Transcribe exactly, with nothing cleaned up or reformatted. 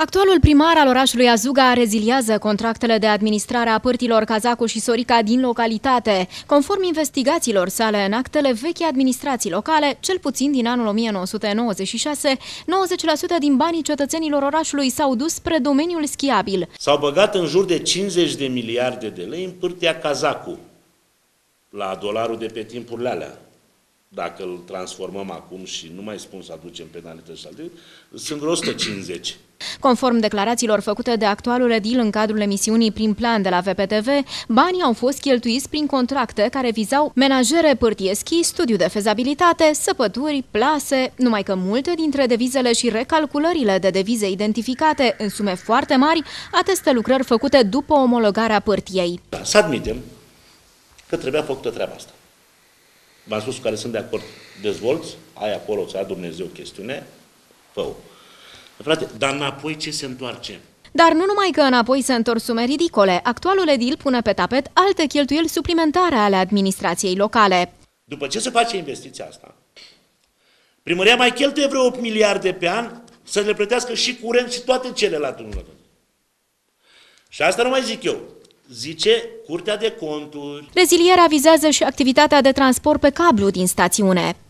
Actualul primar al orașului Azuga reziliază contractele de administrare a părților Cazacu și Sorica din localitate. Conform investigațiilor sale în actele vechi administrații locale, cel puțin din anul o mie nouă sute nouăzeci și șase, nouăzeci la sută din banii cetățenilor orașului s-au dus spre domeniul schiabil. S-au băgat în jur de cincizeci de miliarde de lei în pârtia Cazacu, la dolarul de pe timpurile alea. Dacă îl transformăm acum și nu mai spun să aducem penalități și alte, sunt vreo o sută cincizeci. Conform declarațiilor făcute de actualul edil în cadrul emisiunii Prin Plan de la V P T V, banii au fost cheltuiți prin contracte care vizau menajere pârtieschi, studiu de fezabilitate, săpături, plase, numai că multe dintre devizele și recalculările de devize identificate în sume foarte mari atestă lucrări făcute după omologarea pârtiei. Să admitem că trebuia făcută treaba asta. V-am spus cu care sunt de acord, dezvolți, ai acolo, ți-a Dumnezeu chestiune, fă-o. Frate, dar înapoi ce se întoarce? Dar nu numai că înapoi se întorc sume ridicole, actualul edil pune pe tapet alte cheltuieli suplimentare ale administrației locale. După ce se face investiția asta, primăria mai cheltuie vreo opt miliarde pe an să le plătească și curent și toate celelalte. Și asta nu mai zic eu. Zice Curtea de Conturi. Rezilierea vizează și activitatea de transport pe cablu din stațiune.